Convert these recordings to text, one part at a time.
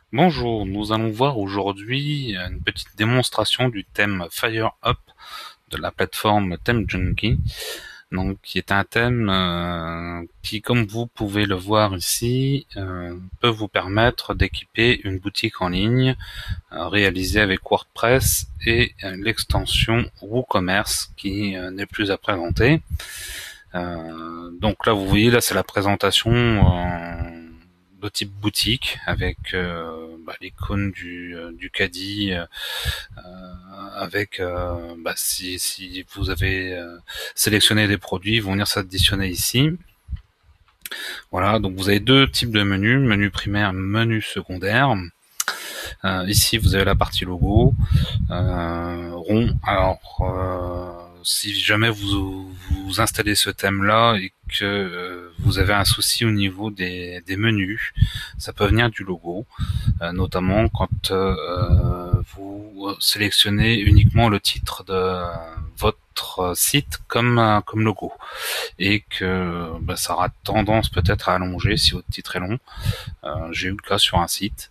Bonjour, nous allons voir aujourd'hui une petite démonstration du thème FireUp de la plateforme ThemeJunkie, donc qui est un thème qui, comme vous pouvez le voir ici, peut vous permettre d'équiper une boutique en ligne réalisée avec WordPress et l'extension WooCommerce qui n'est plus à présenter. Donc là, vous voyez, là c'est la présentation de type boutique avec l'icône du caddie avec si vous avez sélectionné des produits, ils vont venir s'additionner ici. Voilà, donc vous avez deux types de menus, menu primaire, menu secondaire. Ici, vous avez la partie logo, rond. Alors, si jamais vous installez ce thème-là et que vous avez un souci au niveau des menus, ça peut venir du logo, notamment quand vous sélectionnez uniquement le titre de votre site comme logo et que ça aura tendance peut-être à allonger si votre titre est long. J'ai eu le cas sur un site.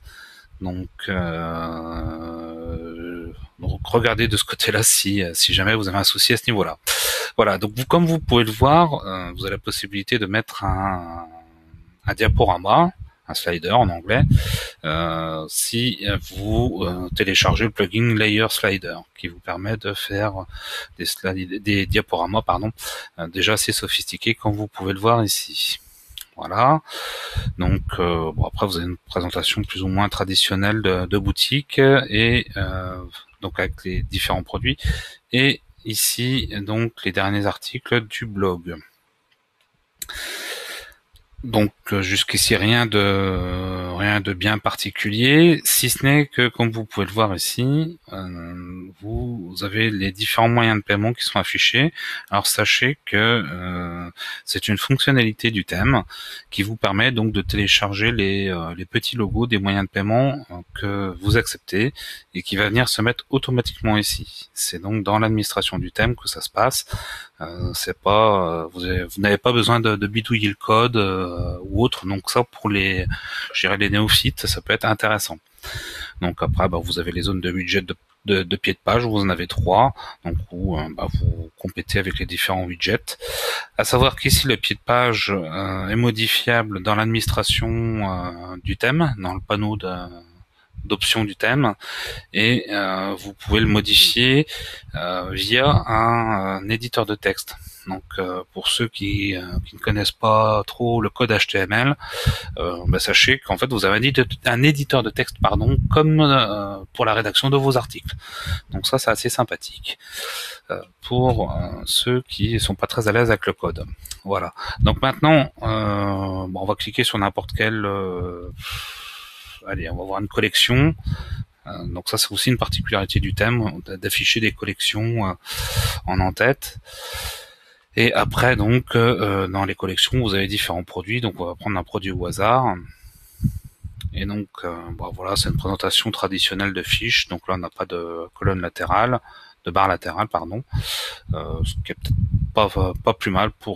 Donc regardez de ce côté-là si jamais vous avez un souci à ce niveau-là. Voilà, donc comme vous pouvez le voir, vous avez la possibilité de mettre un diaporama, un slider en anglais, si vous téléchargez le plugin Layer Slider, qui vous permet de faire des diaporamas déjà assez sophistiqués, comme vous pouvez le voir ici. Voilà. Donc après vous avez une présentation plus ou moins traditionnelle de boutique et donc avec les différents produits. Et ici donc les derniers articles du blog. Donc jusqu'ici rien de bien particulier, si ce n'est que comme vous pouvez le voir ici, vous avez les différents moyens de paiement qui sont affichés. Alors sachez que c'est une fonctionnalité du thème qui vous permet donc de télécharger les petits logos des moyens de paiement que vous acceptez et qui va venir se mettre automatiquement ici. C'est donc dans l'administration du thème que ça se passe. C'est pas vous n'avez pas besoin de bidouiller le code ou autre, donc ça pour les néophytes ça peut être intéressant. Donc après vous avez les zones de widget de pied de page, vous en avez 3, donc où vous complétez avec les différents widgets. À savoir qu'ici le pied de page est modifiable dans l'administration du thème, dans le panneau d'options du thème, et vous pouvez le modifier via un éditeur de texte. Donc pour ceux qui ne connaissent pas trop le code HTML, sachez qu'en fait vous avez un éditeur de texte comme pour la rédaction de vos articles. Donc ça c'est assez sympathique pour ceux qui sont pas très à l'aise avec le code. Voilà. Donc maintenant on va cliquer sur n'importe quel allez, on va voir une collection. Donc ça c'est aussi une particularité du thème, d'afficher des collections en en-tête. Et après donc dans les collections vous avez différents produits, donc on va prendre un produit au hasard. Et donc voilà, c'est une présentation traditionnelle de fiches, donc là on n'a pas de colonne latérale, de barre latérale pardon, ce qui est peut-être pas plus mal pour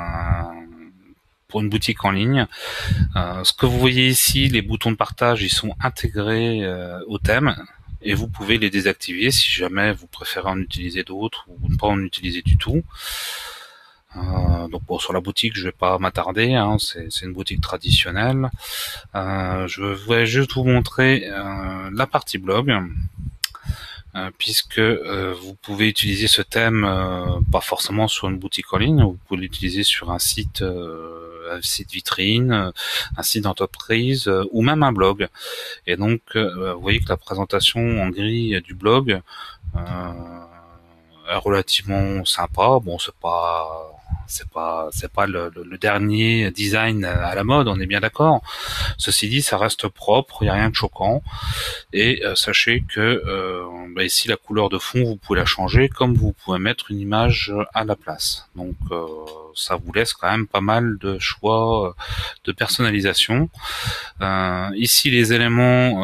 une boutique en ligne. Ce que vous voyez ici, les boutons de partage, ils sont intégrés au thème et vous pouvez les désactiver si jamais vous préférez en utiliser d'autres ou ne pas en utiliser du tout. Donc sur la boutique, je vais pas m'attarder, hein, c'est une boutique traditionnelle. Je vais juste vous montrer la partie blog. Puisque vous pouvez utiliser ce thème pas forcément sur une boutique en ligne, vous pouvez l'utiliser sur un site vitrine, un site d'entreprise ou même un blog. Et donc vous voyez que la présentation en gris du blog est relativement sympa. Bon, c'est pas le dernier design à la mode, on est bien d'accord. Ceci dit, ça reste propre, il n'y a rien de choquant. Et sachez que ici la couleur de fond, vous pouvez la changer, comme vous pouvez mettre une image à la place. Donc ça vous laisse quand même pas mal de choix de personnalisation. Ici les éléments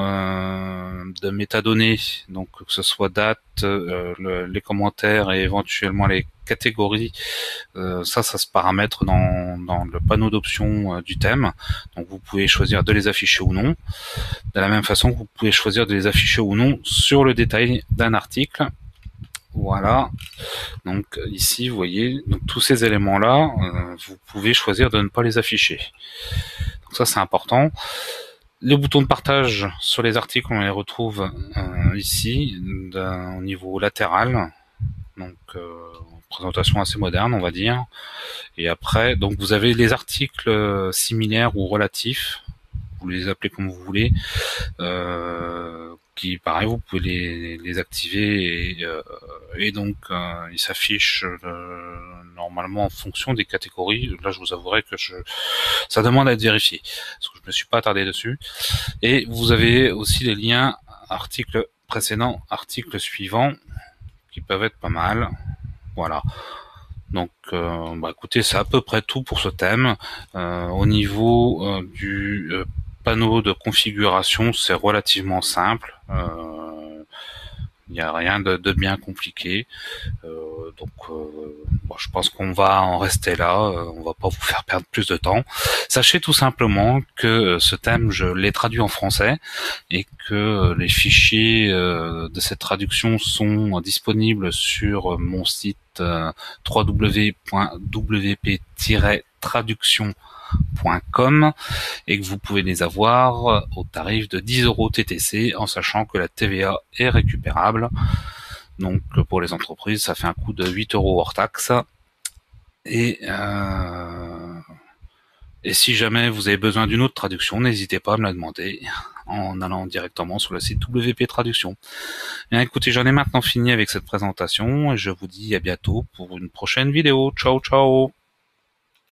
de métadonnées, donc que ce soit date, les commentaires et éventuellement les catégorie, ça se paramètre dans le panneau d'options du thème. Donc vous pouvez choisir de les afficher ou non. De la même façon que vous pouvez choisir de les afficher ou non sur le détail d'un article. Voilà. Donc ici, vous voyez, donc tous ces éléments-là, vous pouvez choisir de ne pas les afficher. Donc ça, c'est important. Les boutons de partage sur les articles, on les retrouve ici, au niveau latéral. Donc présentation assez moderne, on va dire. Et après, donc vous avez les articles similaires ou relatifs, vous les appelez comme vous voulez, qui pareil, vous pouvez les activer et donc ils s'affichent normalement en fonction des catégories. Là, je vous avouerai que ça demande à être vérifié parce que je me suis pas attardé dessus. Et vous avez aussi les liens article précédent, article suivant, qui peuvent être pas mal. Voilà. Donc, écoutez, c'est à peu près tout pour ce thème. Au niveau du panneau de configuration, c'est relativement simple. Il n'y a rien de bien compliqué. Je pense qu'on va en rester là. On va pas vous faire perdre plus de temps. Sachez tout simplement que ce thème, je l'ai traduit en français et que les fichiers de cette traduction sont disponibles sur mon site www.wp-traduction.com et que vous pouvez les avoir au tarif de 10 € TTC, en sachant que la TVA est récupérable. Donc pour les entreprises, ça fait un coût de 8 € hors taxe. Et si jamais vous avez besoin d'une autre traduction, n'hésitez pas à me la demander en allant directement sur le site WP Traduction. Bien, écoutez, j'en ai maintenant fini avec cette présentation et je vous dis à bientôt pour une prochaine vidéo. Ciao, ciao!